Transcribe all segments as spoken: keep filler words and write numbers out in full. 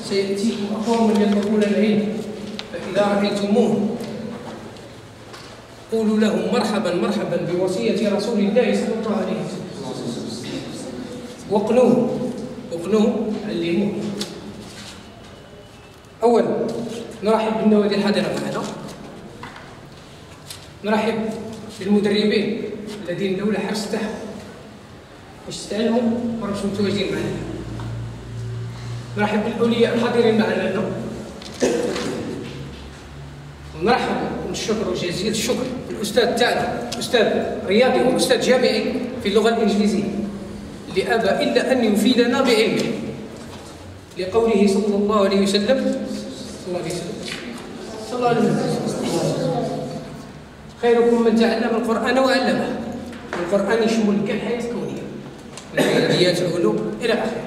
سيأتيكم أقوام يطلبون العلم فإذا رأيتموهم قولوا لهم مرحبا مرحبا بوصية رسول الله صلى الله عليه وسلم. وقنوه وقنوه علموه. أولا نرحب بالنوادي الحاضرة معنا، نرحب بالمدربين الذين دولة حرص تاعهم باش تتعلموا وراكم متواجدين معنا، نرحب بالأولياء الحاضرين معنا اليوم، ونرحب ونشكر جزيل الشكر الأستاذ تاعنا أستاذ رياضي وأستاذ جامعي في اللغة الإنجليزية اللي أبى إلا أن يفيدنا بعلمه، لقوله صلى الله عليه وسلم صلى الله عليه وسلم صلى الله عليه وسلم خيركم من تعلم القرآن وعلمه. القرآن يشمل كل الحياة الكونية من الرياضيات العلوم إلى آخره.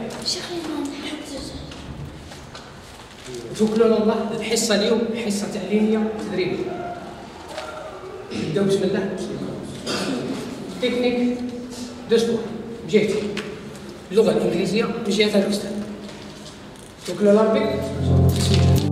شكرا الله. الحصة اليوم حصة تعليمية تدريبية. نبداو بسم الله. تكنيك دو سبور بجهتي، اللغة الإنجليزية من جهة الأستاذ. شكرا لربي. بسم الله.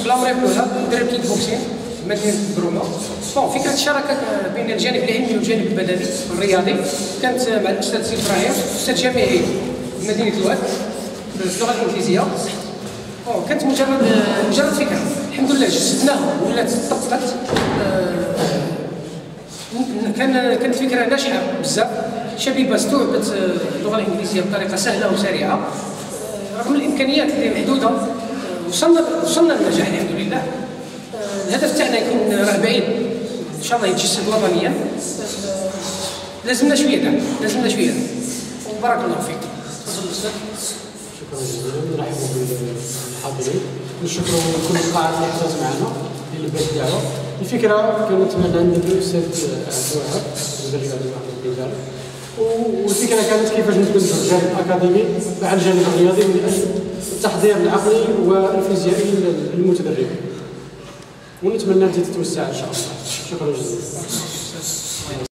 بلامري عبد الوهاب مدرب كيك بوكسين في مدينه بروما. بون فكره الشراكه بين الجانب العلمي والجانب البدني الرياضي كانت مع الاستاذ سي ابراهيم استاذ جامعي في مدينه الواد باللغه الانجليزيه. بون كانت مجرد مجرد فكره، الحمد لله جسدناها ولات طبقت. كان كانت فكره ناجحه بزاف، شبيبه استوعبت اللغه الانجليزيه بطريقه سهله وسريعه رغم الامكانيات اللي محدوده. وصلنا وصلنا للنجاح الحمد لله. الهدف تاعنا يكون راه بعيد ان شاء الله يتجسد وطنيا. لازمنا شويه دعم، لازمنا شويه دعم. وبارك الله فيك. تفضل الاستاذ. شكرا جزيلا، نرحب بالحاضرين، نشكروا كل القاعه اللي حضرت معنا اللي لبات الدعوه. الفكره كانت من عند الاستاذ عبد الوهاب مدرب عبد الوهاب البلداني، والفكره كانت كيفاش ندمجوا الجانب الاكاديمي مع الجانب الرياضي من اجل التحضير العقلي والفيزيائي للمتدربين، ونتمنى ان تتوسع ان شاء الله. شكرا جزيلا.